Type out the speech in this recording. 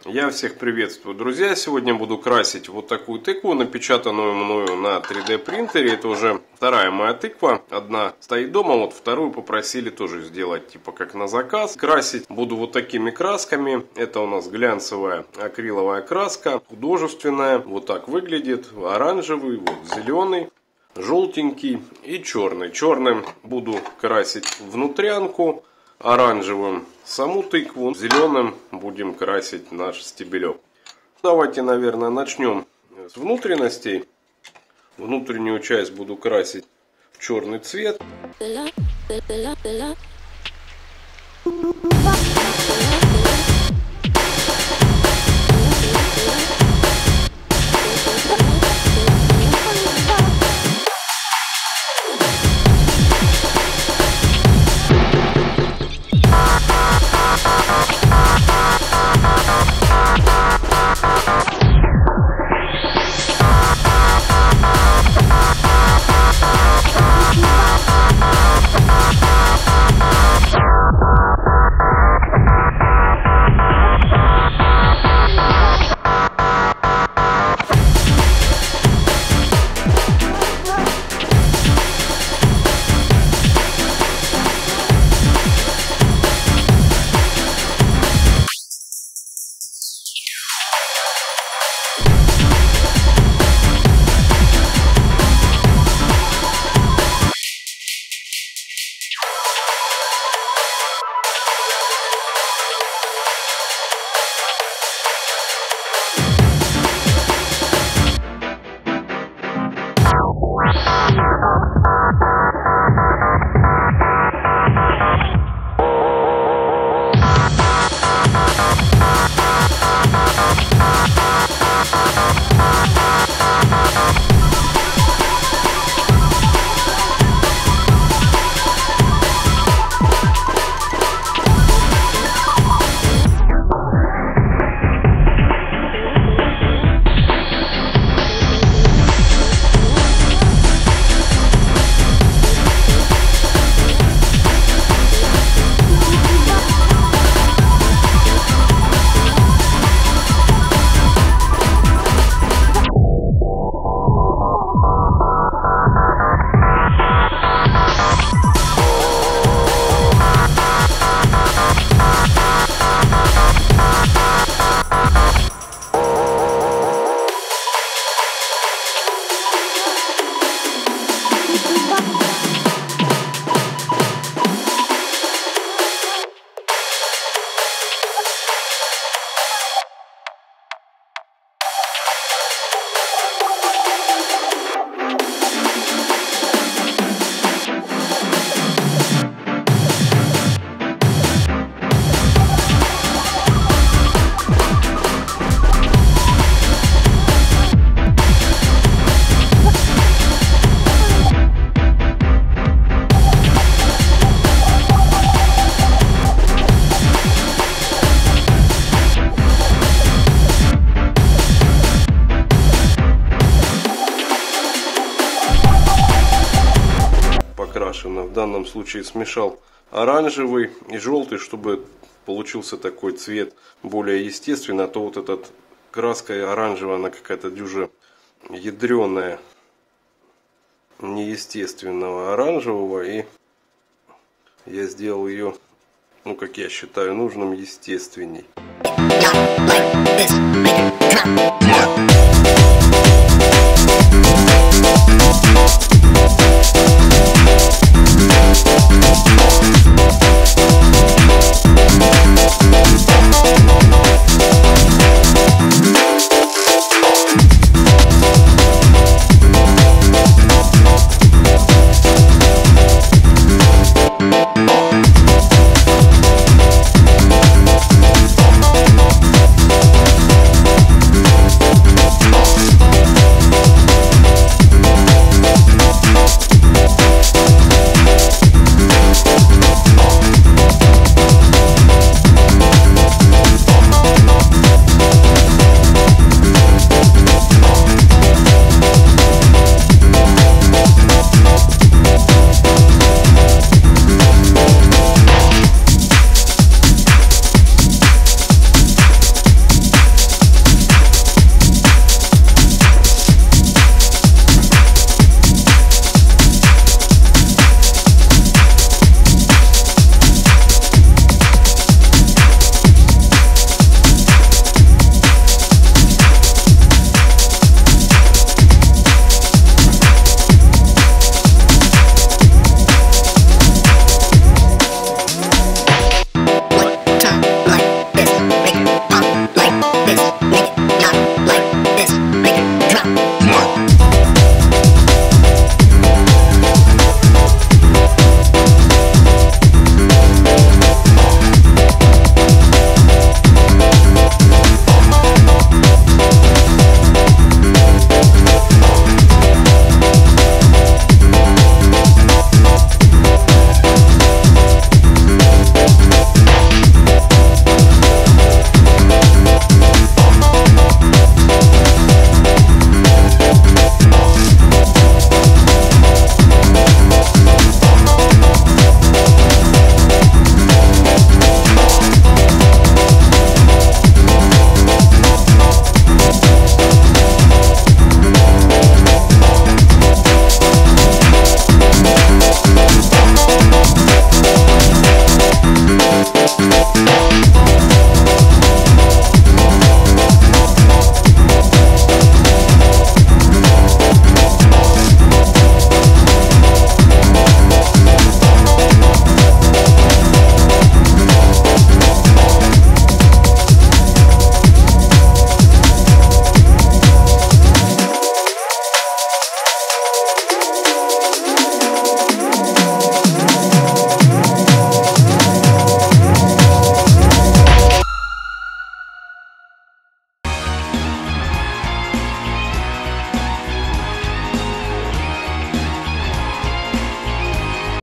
Я всех приветствую, друзья! Сегодня буду красить вот такую тыкву, напечатанную мною на 3D принтере. Это уже вторая моя тыква. Одна стоит дома, вот вторую попросили тоже сделать типа как на заказ. Красить буду вот такими красками. Это у нас глянцевая акриловая краска, художественная. Вот так выглядит. Оранжевый, вот зеленый, желтенький и черный. Черным буду красить внутрянку, оранжевым саму тыкву, зеленым будем красить наш стебелек. Давайте, наверное, начнем с внутренностей. Внутреннюю часть буду красить в черный цвет. В данном случае смешал оранжевый и желтый, чтобы получился такой цвет более естественный. А то вот этот краска оранжевая, она какая-то дюже ядреная, неестественного оранжевого. И я сделал ее, ну как я считаю нужным, естественней.